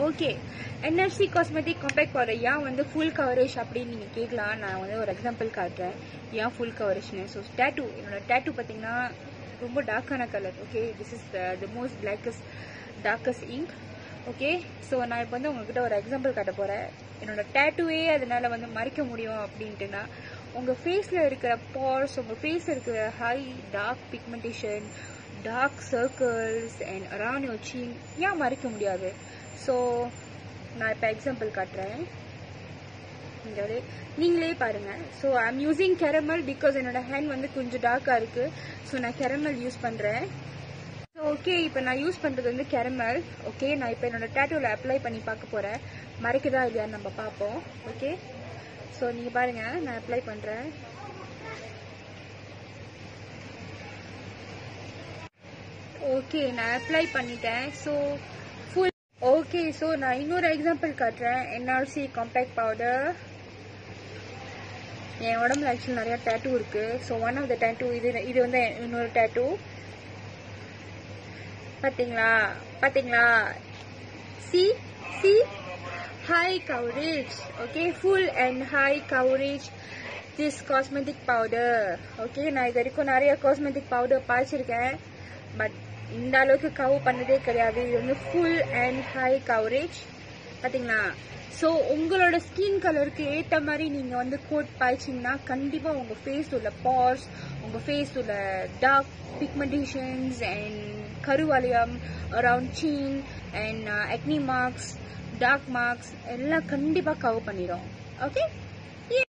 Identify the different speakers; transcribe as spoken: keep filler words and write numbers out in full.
Speaker 1: Okay, NFC cosmetic compact powder ஏன் வந்து full coverage அப்படின்னு நீங்கள் கேட்கலாம். நான் வந்து ஒரு எக்ஸாம்பிள் காட்டுறேன் ஏன் ஃபுல் கவரேஜ்னு. ஸோ டேட்டூ, என்னோட டேட்டூ பார்த்தீங்கன்னா ரொம்ப டார்க்கான colour. Okay, this is the most blackest darkest ink. Okay, so நான் இப்போ வந்து உங்ககிட்ட ஒரு எக்ஸாம்பிள் காட்ட போகிறேன். என்னோட டேட்டூவே அதனால வந்து மறைக்க முடியும் அப்படின்ட்டுனா, உங்கள் ஃபேஸில் இருக்கிற பார்ஸ், உங்கள் ஃபேஸில் இருக்கிற high dark pigmentation, dark circles and around your chin ஏன் மறைக்க முடியாது? ஸோ நான் இப்போ எக்ஸாம்பிள் காட்டுறேன், நீங்களே பாருங்க. So I am using caramel because என்னோட ஹேண்ட் வந்து கொஞ்சம் டார்க்காக இருக்கு. ஸோ நான் கேரமல் யூஸ் பண்ணுறேன். ஸோ ஓகே, இப்போ நான் யூஸ் பண்ணுறது வந்து கேரமல். ஓகே, நான் இப்போ என்னோட டேட்டூவில் அப்ளை பண்ணி பார்க்க போகிறேன், மறைக்குதா இல்லையான்னு நம்ம பார்ப்போம். ஓகே, ஸோ நீங்கள் பாருங்க, நான் அப்ளை பண்ணுறேன். ஓகே, நான் அப்ளை பண்ணிட்டேன். ஸோ ஃபுல் ஓகே, ஸோ நான் இன்னொரு எக்ஸாம்பிள் காட்டுறேன். NRC compact powder. என் உடம்புல ஆக்சுவலி நிறைய டேட்டூ இருக்கு. So one of the tattoo இது இது வந்து இன்னொரு டேட்டூ. பார்த்தீங்களா பார்த்தீங்களா see see high coverage. Okay, full and high coverage this cosmetic powder. Okay, நான் இது வரைக்கும் நிறைய காஸ்மெட்டிக் பவுடர் பாய்ச்சிருக்கேன், பட் இந்த அளவுக்கு கவர் பண்ணதே கிடையாது. இது வந்து ஃபுல் அண்ட் ஹை கவரேஜ். பார்த்தீங்களா? ஸோ உங்களோட ஸ்கின் கலருக்கு ஏற்ற மாதிரி நீங்கள் வந்து கோட் பாய்ச்சிங்கன்னா கண்டிப்பாக உங்கள் ஃபேஸ் உள்ள பார்ஸ், உங்கள் ஃபேஸ் உள்ள டார்க் பிக்மெண்டேஷன்ஸ் அண்ட் கருவலயம், around chin and acne marks, dark marks எல்லாம் கண்டிப்பாக கவர் பண்ணிடும். ஓகே.